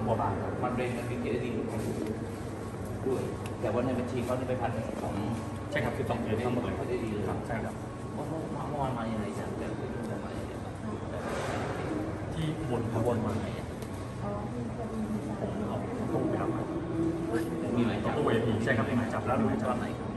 กว่าบาทมันเป็นเงินเครดิตด้วยแต่ว่าในบัญชีเขาไปพันของใช่ครับคือ2 เดือนทั้งหมดเลยเขาได้ดีเลยใช่ครับเมื่อวานมาอย่างไรจ้ะที่วนมาตู้ไปรับมีหมายจับตู้เวทีใช่ครับมีหมายจับแล้วมีหมายจับตอนไหนครับ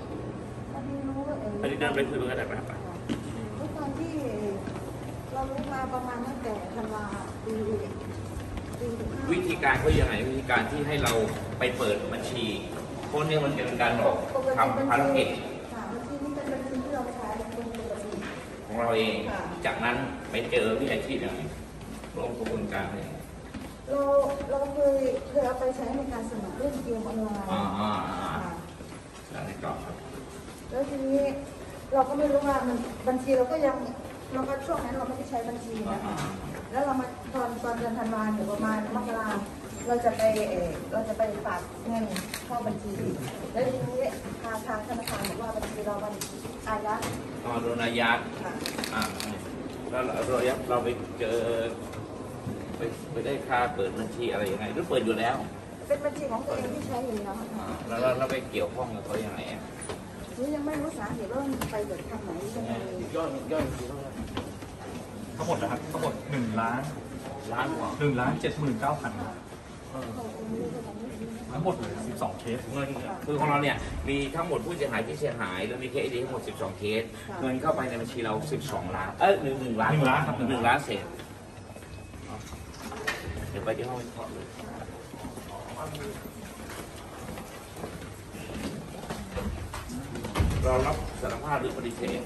อันนี้เดินไปคุยกันได้ไหมครับตอนที่เรารู้มาประมาณตั้งแต่ธันวาปีวิธีการเขายังไงวิธีการที่ให้เราไปเปิดบัญชีพวกนี้มันเป็นการหลอกทำภารกิจบัญชีนี้เป็นบัญชีที่เราใช้เป็นปกติของเราเองจากนั้นไปเจอวิชาชีพยังไงลงกระบวนการเลยเราเคยเอาไปใช้ในการสมัครเล่นเกมออนไลน์แล้วในกรอบครับแล้วทีนี้เราก็ไม่รู้ว่ามันบัญชีเราก็ช่วงนั้นเราไม่ได้ใช้บัญชีนะแล้วเรามาตอนเดือนธันวาคมประมาณมกราเราจะไปฝากเงินเข้าบัญชีแล้วทีนี้ทางธนาคารบอกว่าบัญชีเราเป็นอายัดโดนอายัดแล้วเราไปเจอไปได้ค่าเปิดบัญชีอะไรยังไงหรือเปิดอยู่แล้วเป็นบัญชีของตัวเองที่ใช้อยู่แล้วแล้วเราไปเกี่ยวข้องกับเขายังไงนี่ยังไม่รู้สาเหตุว่ามันไปเกิดทางไหนยังไงย่อยทั้งหมดนะครับทั้งหมด1,79,000ทั้งหมดเลย12 เคสเงินคือของเราเนี่ยมีทั้งหมดผู้เสียหายที่เสียหายแล้วมีเคสดีทั้งหมด12 เคสเงินเข้าไปในบัญชีเรา12 ล้าน1 ล้านครับ 1 ล้านเศษเดี๋ยวไปที่ห้องวิเคราะห์เลยเรารับสารภาพหรือปฏิเสธ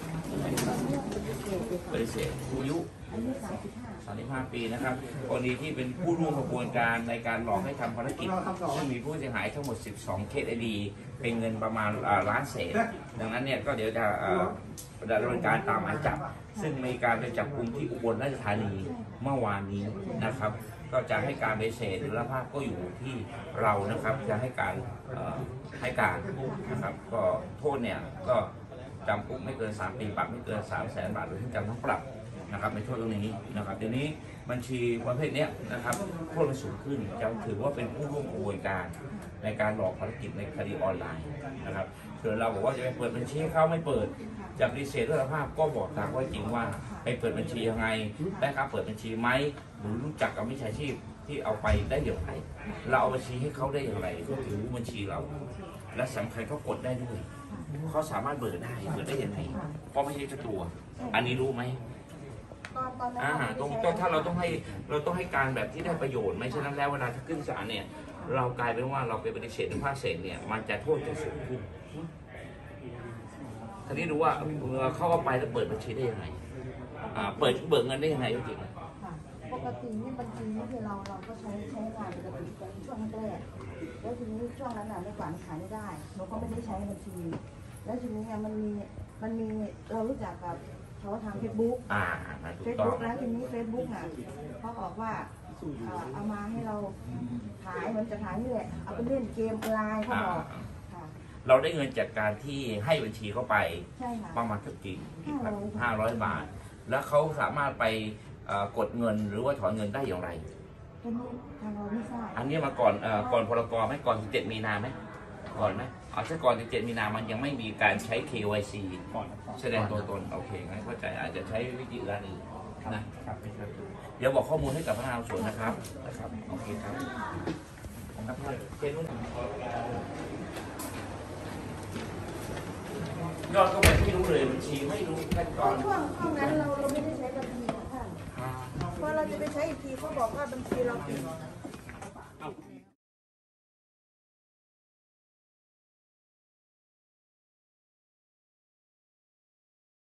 อายุ35 ปีนะครับกรณีที่เป็นผู้ร่วมกระบวนการในการหลอกให้ทำภารกิจซึ่งมีผู้เสียหายทั้งหมด12 เคสดีเป็นเงินประมาณล้านเศษดังนั้นเนี่ยก็เดี๋ยวจะดำเนินการตามหมายจับซึ่งมีการไปจับกุมที่อุบลราชธานีเมื่อวานนี้นะครับก็จะให้การปฏิเสธหรือรับภาพก็อยู่ที่เรานะครับจะให้การนะครับก็โทษเนี่ยก็จำคุกไม่เกิน3 ปีปรับไม่เกิน300,000 บาทหรือทั้งจำทั้งปรับนะครับในโทษตรงนี้นะครับเดี๋ยวนี้บัญชีประเภทนี้นะครับโทษมันสูงขึ้นจะถือว่าเป็นผู้ร่วมกระบวนการในการหลอกภารกิจในคดีออนไลน์นะครับส่วนเราบอกว่าจะไปเปิดบัญชีให้เขาไม่เปิดจะปฏิเสธด้วยภาพก็บอกตามว่าจริงว่าไปเปิดบัญชียังไงได้ครับเปิดบัญชีไหมหรือรู้จักกับมิจฉาชีพที่เอาไปได้อย่างไรเราเอาบัญชีให้เขาได้อย่างไรเขาถือบัญชีเราและสำคัญเขากดได้ด้วยเขาสามารถเบิกได้ยังไงเพราะไม่ใช่เจ้าตัวอันนี้รู้ไหมต้องถ้าเราต้องให้การแบบที่ได้ประโยชน์ไม่เช่นนั้นแล้วเวลาถ้าขึ้นศาลเนี่ยเรากลายเป็นว่าเราไปปฏิเสธหรือภาคเศษเนี่ยมันจะโทษจะสูงขึ้นทีนี้ดูว่าเข้าไปแล้วเปิดบัญชีได้ยังไงเบิกเงินได้ยังไงจริงปกตินี่บัญชีนี่คือเราก็ใช้งานปกติเป็นช่วงแรกแล้วทีนี้ช่วงนั้นไม่กว่าขายไม่ได้เราก็ไม่ได้ใช้บัญชีแล้วทีนี้มันมีเรารู้จักกับเขาทางเฟซบุ๊กแล้วทีนี้เฟซบุ๊กน่ะเขาบอกว่าเอามาให้เราขายเหมือนจะขายนี่แหละเอาไปเล่นเกมออนไลน์เขาบอกเราได้เงินจากการที่ให้บัญชีเข้าไปประมาณสักกี่500 บาทแล้วเขาสามารถไปกดเงินหรือว่าถอนเงินได้อย่างไรอันนี้มาก่อนพรกไหมก่อน17 มีนาไหมก่อนไหมถ้าก่อน17 มีนามันยังไม่มีการใช้ KYC แสดงตัวตนโอเคงั้นเข้าใจอาจจะใช้วิธีการอื่นนะเดี๋ยวบอกข้อมูลให้กับพนักงานสอบสวนนะครับโอเคครับยอดก็ไปไม่รู้เลยบัญชีไม่รู้ขั้นตอนช่วงนั้นเราไม่ได้ใช้บัญชีของท่านพอเราจะไปใช้อีกทีเขาบอกว่าบัญชีเราปิด